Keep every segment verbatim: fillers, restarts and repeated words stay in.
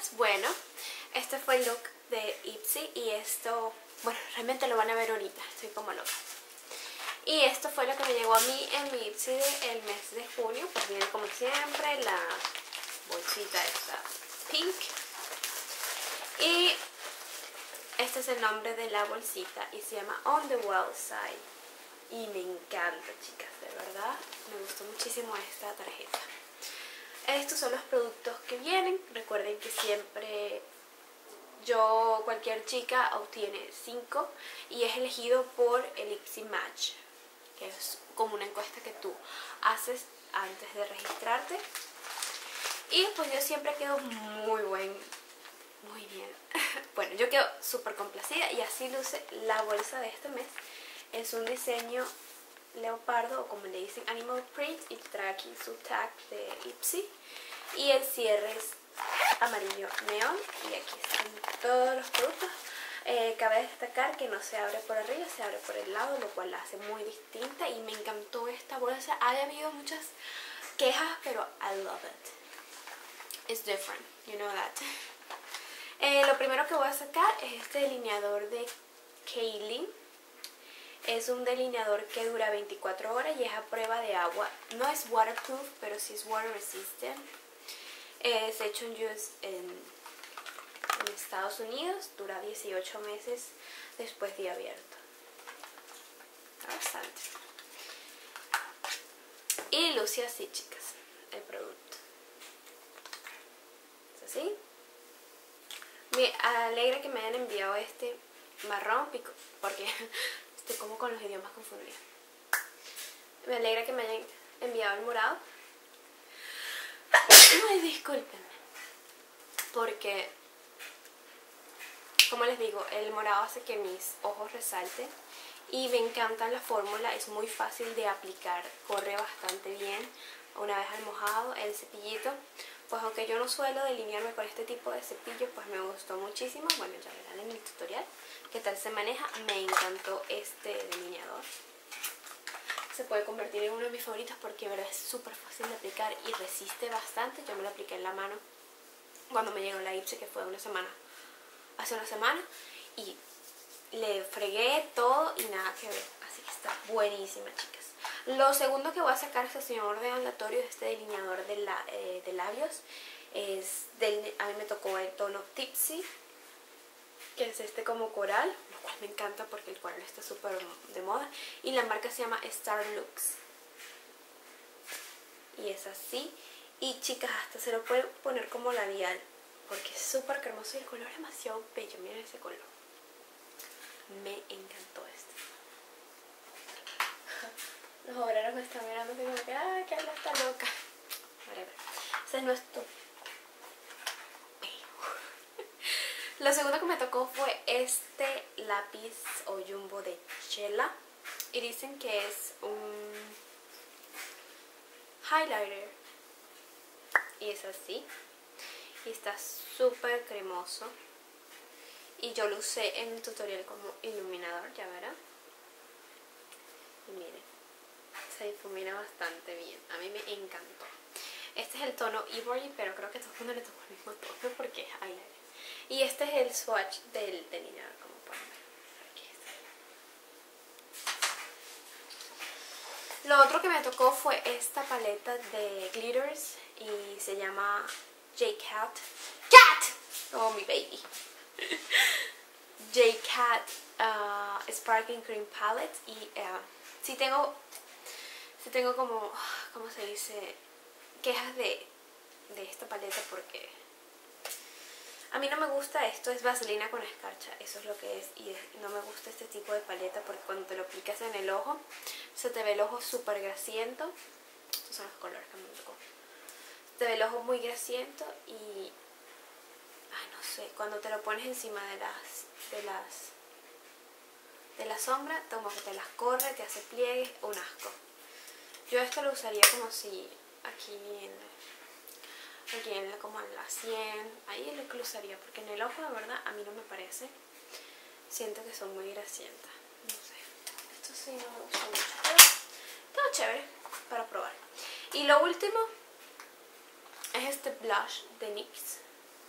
chicas, bueno, este fue el look de Ipsy y esto, bueno, realmente lo van a ver ahorita, estoy como loca. Y esto fue lo que me llegó a mí en mi Ipsy del mes de junio. Pues viene como siempre la bolsita esta pink. Y este es el nombre de la bolsita y se llama On the Wild Side. Y me encanta, chicas, de verdad, me gustó muchísimo esta tarjeta. Estos son los productos que vienen. Recuerden que siempre yo, cualquier chica obtiene cinco y es elegido por el Ipsy Match, que es como una encuesta que tú haces antes de registrarte. Y pues yo siempre quedo muy buen, muy bien. Bueno, yo quedo súper complacida y así luce la bolsa de este mes. Es un diseño leopardo, o como le dicen animal print, y trae aquí su tag de Ipsy. Y el cierre es amarillo neón y aquí están todos los productos. Eh, cabe destacar que no se abre por arriba, se abre por el lado, lo cual la hace muy distinta y me encantó esta bolsa. Ha habido muchas quejas, pero I love it. It's different, you know that. Eh, lo primero que voy a sacar es este delineador de Kailyn. Es un delineador que dura veinticuatro horas y es a prueba de agua. No es waterproof, pero sí es water resistant. Es hecho en, U S, en, en Estados Unidos. Dura dieciocho meses después de abierto. Está bastante. Y luce así, chicas, el producto. ¿Es así? Me alegra que me hayan enviado este marrón pico, porque estoy como con los idiomas confundidos. Me alegra que me hayan enviado el morado. Ay, discúlpenme. Porque, como les digo, el morado hace que mis ojos resalten. Y me encanta la fórmula, es muy fácil de aplicar, corre bastante bien. Una vez al mojado, el cepillito, pues aunque yo no suelo delinearme con este tipo de cepillo, pues me gustó muchísimo. Bueno, ya verán en el tutorial qué tal se maneja. Me encantó este delineador. Se puede convertir en uno de mis favoritos porque verdad es súper fácil de aplicar y resiste bastante. Yo me lo apliqué en la mano cuando me llegó la Ipsy, que fue una semana, hace una semana, y le fregué todo y nada que ver. Así que está buenísima, chicas. Lo segundo que voy a sacar es el orden aleatorio de este delineador de, la, eh, de labios. Es del, a mí me tocó el tono Tipsy, que es este como coral, lo cual me encanta porque el coral está súper de moda. Y la marca se llama Star Lux. Y es así. Y chicas, hasta se lo pueden poner como labial, porque es súper cremoso y el color es demasiado bello. Miren ese color. Me encantó este. Los obreros me están mirando y como que, ah, que ella está loca. Whatever. Ese no es tu. Lo segundo que me tocó fue este lápiz o jumbo de Chela. Y dicen que es un highlighter. Y es así. Y está súper cremoso. Y yo lo usé en un tutorial como iluminador, ya verán. Y miren, se difumina bastante bien. A mí me encantó. Este es el tono Ivory, pero creo que a todo el mundo le tocó el mismo tono porque es highlighter. Y este es el swatch del delineador, como pueden ver. Aquí está. Lo otro que me tocó fue esta paleta de glitters y se llama J-Cat. ¡Cat! Oh, mi baby. J-Cat uh, Sparkling Cream Palette. Y uh, sí tengo, sí tengo como, ¿cómo se dice? Quejas de, de esta paleta porque a mí no me gusta esto, es vaselina con escarcha, eso es lo que es. Y no me gusta este tipo de paleta porque cuando te lo aplicas en el ojo se te ve el ojo súper grasiento. Estos son los colores que me tocó. Se te ve el ojo muy grasiento y, ay, no sé, cuando te lo pones encima de las de las de la sombra, como que te las corre, te hace pliegues, un asco. Yo esto lo usaría como si aquí en aquí en la, como en la sien, ahí es lo que lo usaría, porque en el ojo de verdad a mí no me parece, siento que son muy grasientas, no sé, esto sí no me gusta mucho, pero todo chévere para probar. Y lo último es este blush de NYX,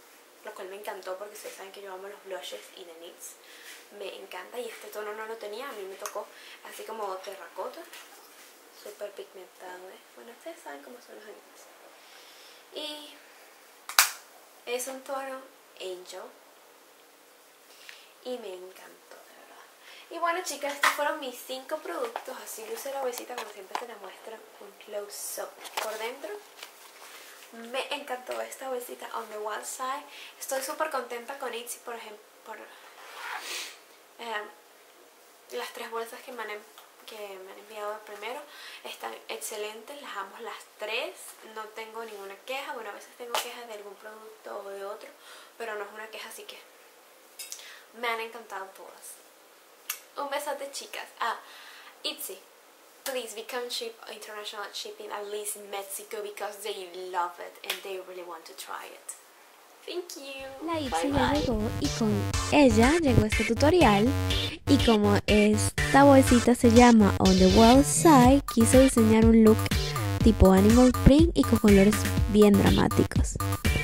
lo cual me encantó porque ustedes saben que yo amo los blushes y de N Y X. Me encanta y este tono no lo tenía, a mí me tocó así como terracota, súper pigmentado, ¿eh? Bueno, ustedes saben cómo son los N Y X. Y es un tono Angel y me encantó, de verdad. Y bueno, chicas, estos fueron mis cinco productos. Así luce la bolsita, como siempre te la muestro un close-up por dentro. Me encantó esta bolsita On The Wild Side. Estoy súper contenta con Ipsy, por ejemplo, por eh, las tres bolsas que me, han, que me han enviado primero. Están excelentes, las amo las tres. No tengo ninguna queja. Bueno, a veces tengo quejas de algún producto o de otro, pero no es una queja, así que me han encantado todas. Un besote, chicas. Ah, Ipsy, please become ship international shipping at least in Mexico because they love it and they really want to try it. Thank you. La Ipsy ya llegó y con ella llegó este tutorial. Y como esta bolsita se llama On The Wild Side, quiso diseñar un look tipo animal print y con colores bien dramáticos.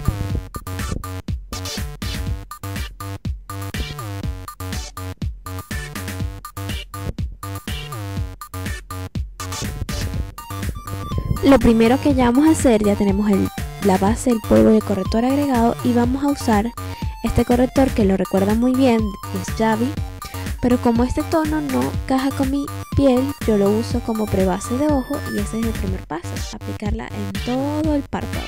Lo primero que ya vamos a hacer, ya tenemos el, la base, el polvo de corrector agregado y vamos a usar este corrector que lo recuerda muy bien, es Javi, pero como este tono no caja con mi piel, yo lo uso como prebase de ojo y ese es el primer paso, aplicarla en todo el párpado.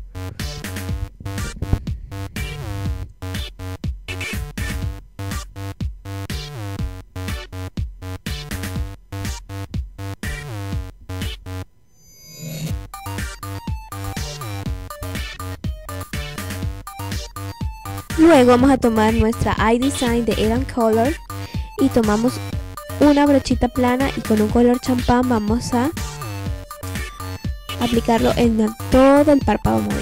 Luego vamos a tomar nuestra Eye Design de Elan Color y tomamos una brochita plana y con un color champán vamos a aplicarlo en todo el párpado móvil.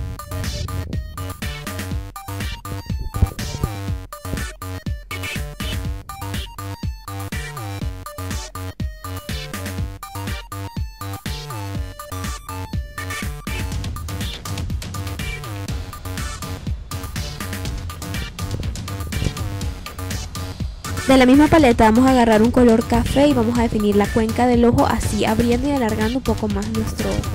De la misma paleta vamos a agarrar un color café y vamos a definir la cuenca del ojo, así abriendo y alargando un poco más nuestro ojo.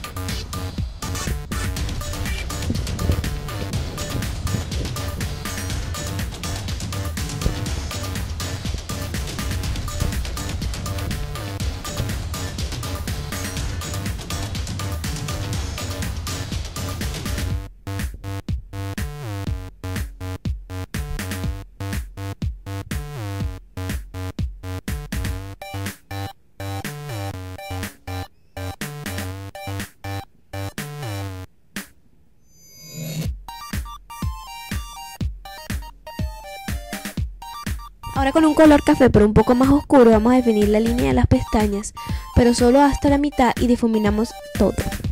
Ahora con un color café pero un poco más oscuro vamos a definir la línea de las pestañas, pero solo hasta la mitad y difuminamos todo.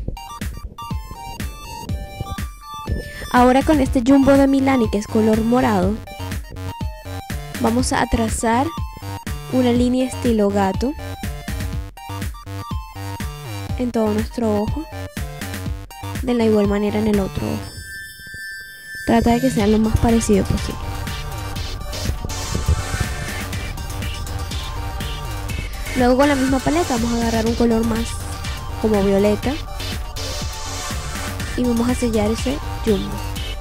Ahora con este Jumbo de Milani que es color morado, vamos a trazar una línea estilo gato en todo nuestro ojo, de la igual manera en el otro ojo. Trata de que sea lo más parecido posible. Luego con la misma paleta vamos a agarrar un color más como violeta y vamos a sellar ese jumbo.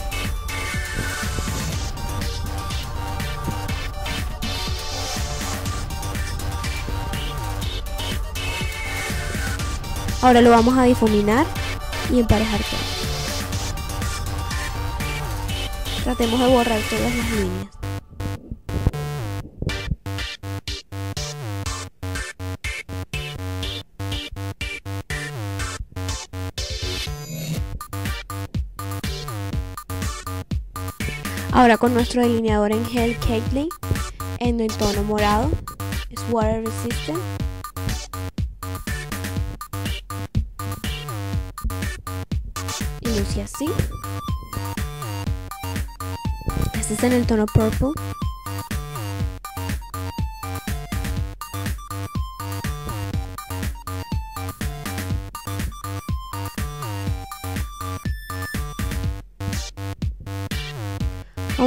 Ahora lo vamos a difuminar y emparejar todo. Tratemos de borrar todas las líneas. Ahora con nuestro delineador en gel Caitlyn en el tono morado, es water resistant. Y luce así. Este es en el tono purple.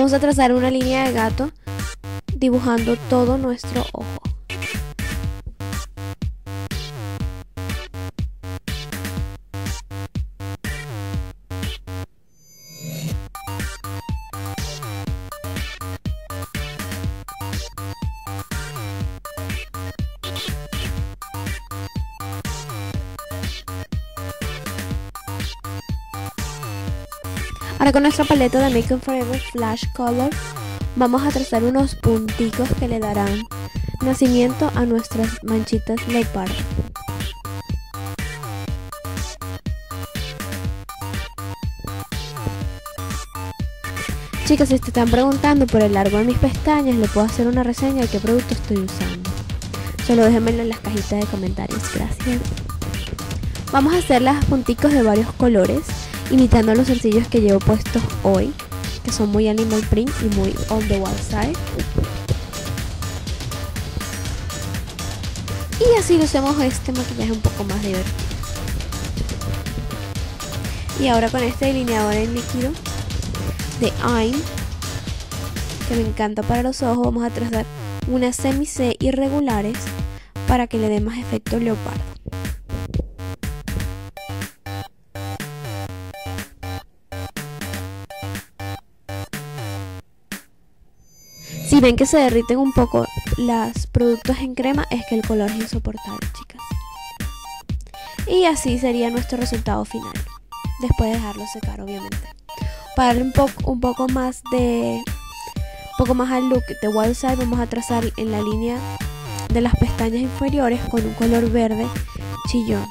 Vamos a trazar una línea de gato dibujando todo nuestro ojo. Ahora con nuestra paleta de Make Up For Ever Flash Color vamos a trazar unos punticos que le darán nacimiento a nuestras manchitas leopardo. Chicas, si te están preguntando por el largo de mis pestañas, le puedo hacer una reseña de qué producto estoy usando. Solo déjenmelo en las cajitas de comentarios, gracias. Vamos a hacer los punticos de varios colores, imitando los zarcillos que llevo puestos hoy, que son muy animal print y muy on the wild side. Y así lucemos este maquillaje un poco más divertido. Y ahora con este delineador en líquido de Aim, que me encanta para los ojos, vamos a trazar unas semi C irregulares para que le dé más efecto leopardo. Si ven que se derriten un poco los productos en crema, es que el color es insoportable, chicas. Y así sería nuestro resultado final, después de dejarlo secar, obviamente. Para darle un poco, un poco más de, un poco más al look de Wild Side, vamos a trazar en la línea de las pestañas inferiores con un color verde chillón.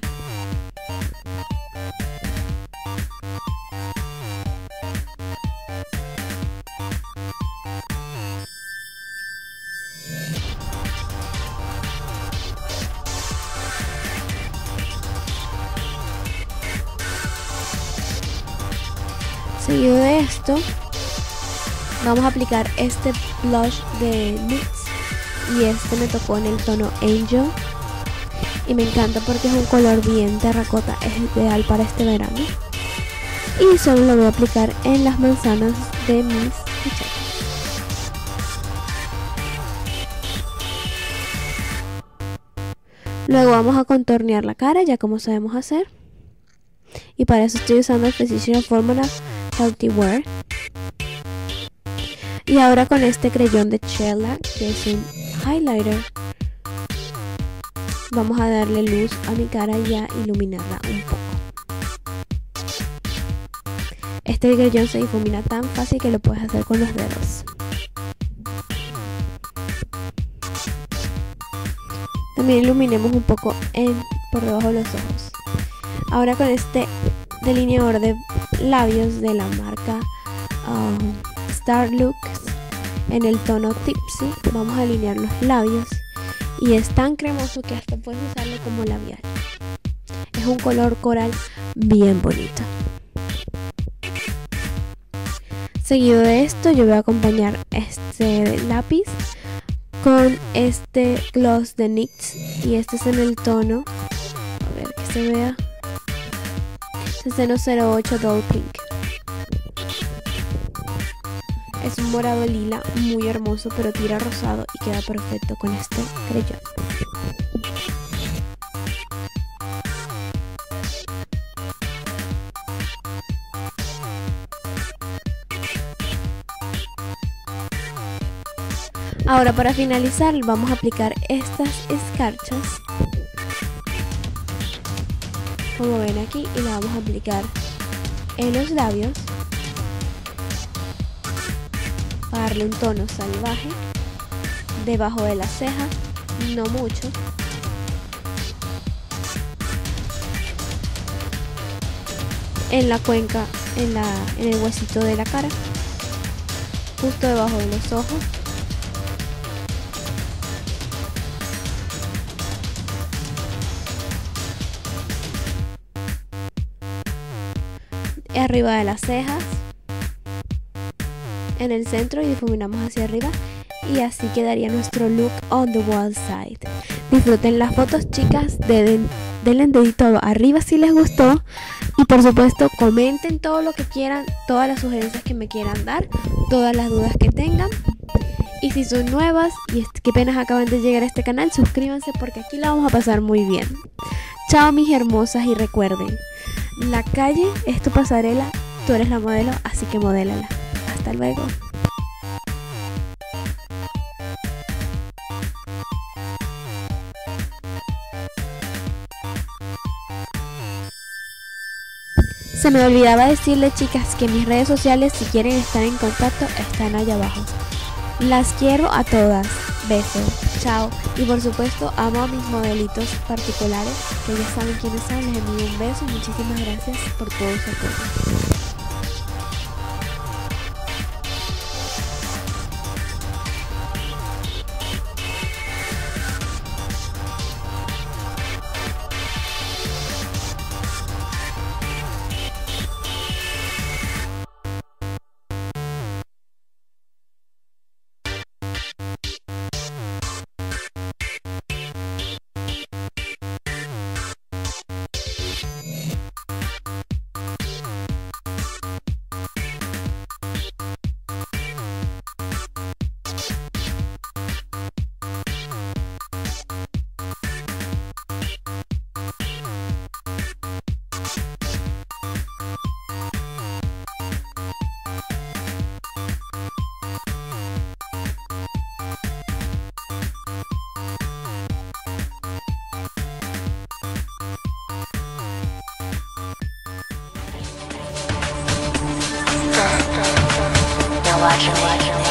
Seguido de esto, vamos a aplicar este blush de N Y X y este me tocó en el tono Angel y me encanta porque es un color bien terracota, es ideal para este verano. Y solo lo voy a aplicar en las manzanas de mis ficheras. Luego vamos a contornear la cara, ya como sabemos hacer. Y para eso estoy usando el Physician Formula Healthy Wear. Y ahora con este crayón de Shellac, que es un highlighter, vamos a darle luz a mi cara y a iluminarla un poco. Este crayón se difumina tan fácil que lo puedes hacer con los dedos. También iluminemos un poco en, por debajo de los ojos. Ahora con este delineador de labios de la marca um, Star Looks en el tono Tipsy, vamos a alinear los labios y es tan cremoso que hasta puedes usarlo como labial. Es un color coral bien bonito. Seguido de esto, yo voy a acompañar este lápiz con este gloss de N Y X y este es en el tono, a ver que se vea, cero ocho Doll Pink. Es un morado lila muy hermoso, pero tira rosado y queda perfecto con este crayón. Ahora para finalizar vamos a aplicar estas escarchas, como ven aquí, y la vamos a aplicar en los labios para darle un tono salvaje, debajo de la ceja, no mucho, en la cuenca, en, la, en el huesito de la cara, justo debajo de los ojos, arriba de las cejas, en el centro y difuminamos hacia arriba, y así quedaría nuestro look on the wild side. Disfruten las fotos, chicas, den denle dedito arriba si les gustó. Y por supuesto comenten todo lo que quieran, todas las sugerencias que me quieran dar, todas las dudas que tengan. Y si son nuevas y que apenas acaban de llegar a este canal, suscríbanse porque aquí la vamos a pasar muy bien. Chao mis hermosas, y recuerden, la calle es tu pasarela, tú eres la modelo, así que modélala. Hasta luego. Se me olvidaba decirles, chicas, que mis redes sociales, si quieren estar en contacto, están allá abajo. Las quiero a todas. Besos. Chao. Y por supuesto, amo a mis modelitos particulares, que ya saben quiénes son. Les envío un beso y muchísimas gracias por todo su apoyo. Now watch, watch, watch.